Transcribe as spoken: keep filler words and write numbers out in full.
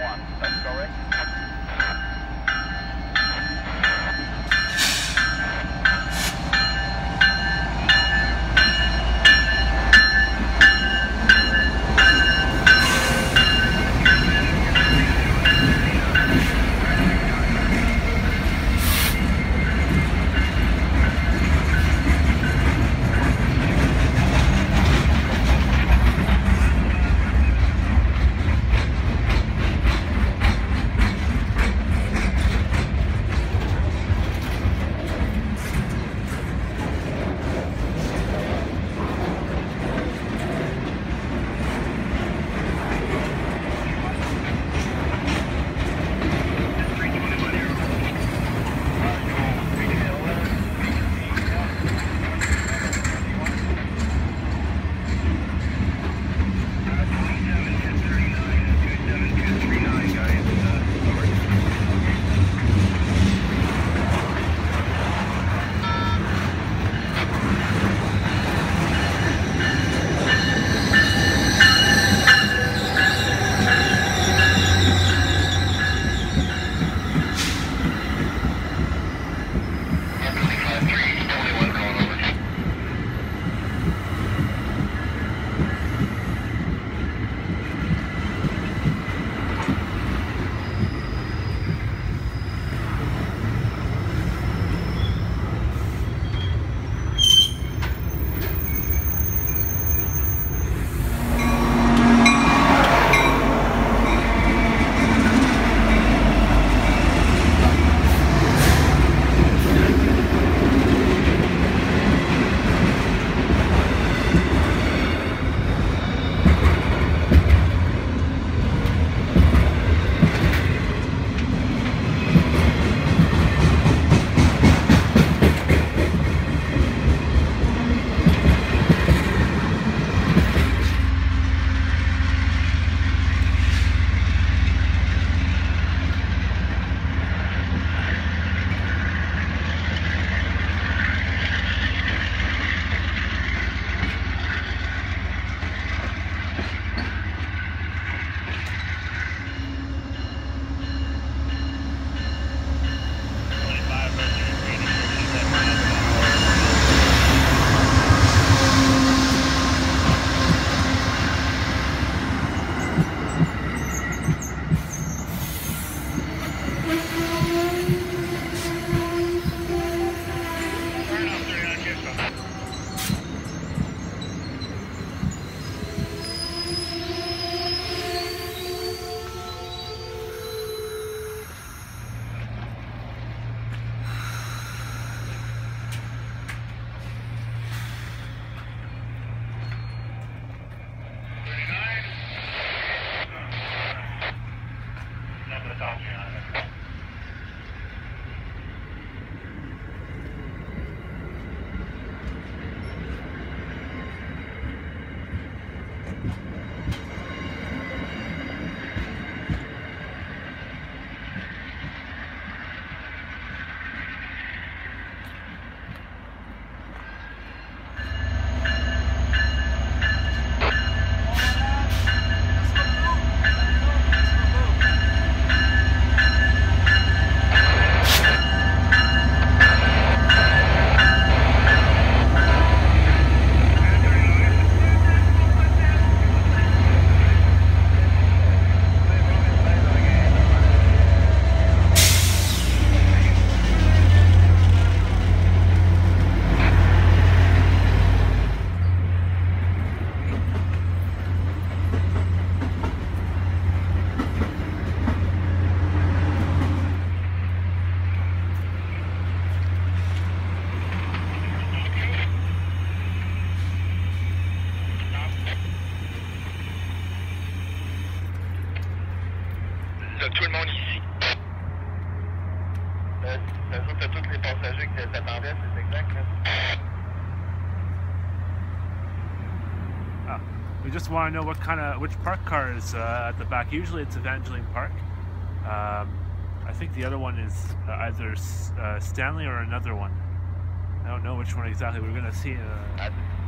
one. That's correct. tout le monde ici. Euh, ça joue à tous les passagers qui s'attendaient, c'est exact. Là. Ah, we just want to know what kind of, which park car is uh, at the back. Usually it's Evangeline Park. Um, I think the other one is uh, either uh, Stanley or another one. I don't know which one exactly. We're going to see. Uh,